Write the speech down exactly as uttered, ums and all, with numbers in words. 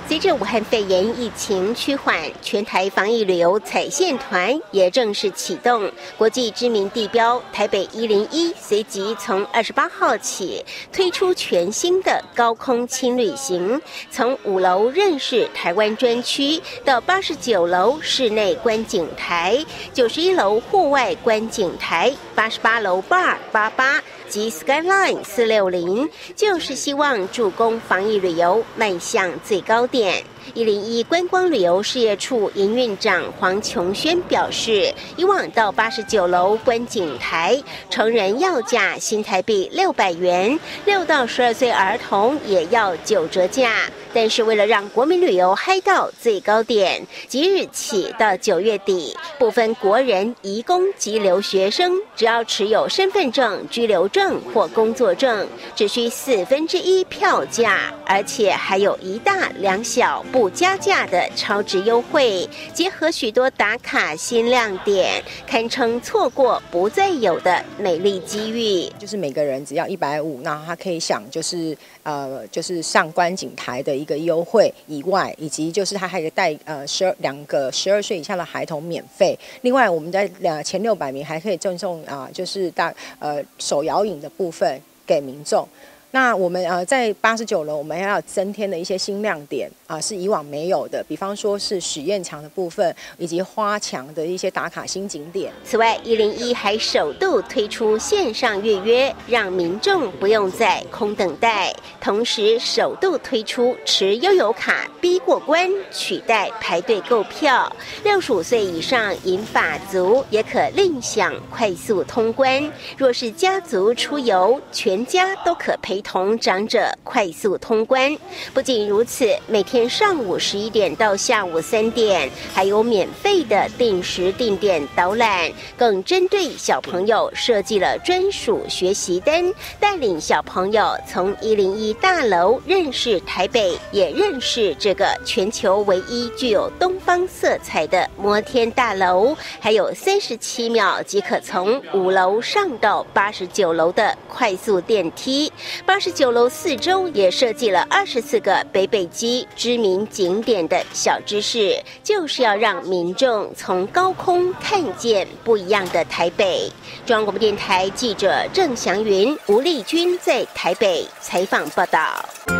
随着武汉肺炎疫情趋缓，全台防疫旅游彩线团也正式启动。国际知名地标台北一零一随即从二十八号起推出全新的高空轻旅行，从五楼认识台湾专区到八十九楼室内观景台、九十一楼户外观景台、八十八楼 Bar 八八及 Skyline 四六零，就是希望助攻防疫旅游迈向最高点。一零一观光旅游事业处营运长黄琼轩表示，以往到八十九楼观景台，成人要价新台币六百元，六到十二岁儿童也要九折价。但是为了让国民旅游嗨到最高点，即日起到九月底，部分国人、移工及留学生，只要持有身份证、居留证或工作证，只需四分之一票价，而且还有一大两小不加价的超值优惠，结合许多打卡新亮点，堪称错过不再有的美丽机遇。 就是每个人只要一百五，那他可以享就是呃就是上观景台的一个优惠以外，以及就是他还可以带呃十二两个十二岁以下的孩童免费。另外，我们在两前六百名还可以赠送啊、呃，就是大呃手摇饮的部分给民众。那我们呃在八十九楼，我们还要增添的一些新亮点啊、呃，是以往没有的，比方说是许愿墙的部分，以及花墙的一些打卡新景点。 此外，一零一还首度推出线上预约，让民众不用再空等待，同时首度推出持悠游卡逼过关，取代排队购票。六十五岁以上银发族也可另享快速通关。若是家族出游，全家都可陪同长者快速通关。不仅如此，每天上午十一点到下午三点，还有免费的定时定点导览，更针对小朋友设计了专属学习单，带领小朋友从一零一大楼认识台北，也认识这个全球唯一具有东方色彩的摩天大楼，还有三十七秒即可从五楼上到八十九楼的快速电梯。八十九楼四周也设计了二十四个北北基知名景点的小知识，就是要让民众从高空看见不一样的台北。中央广播电台记者郑祥云、吴丽君在台北采访报道。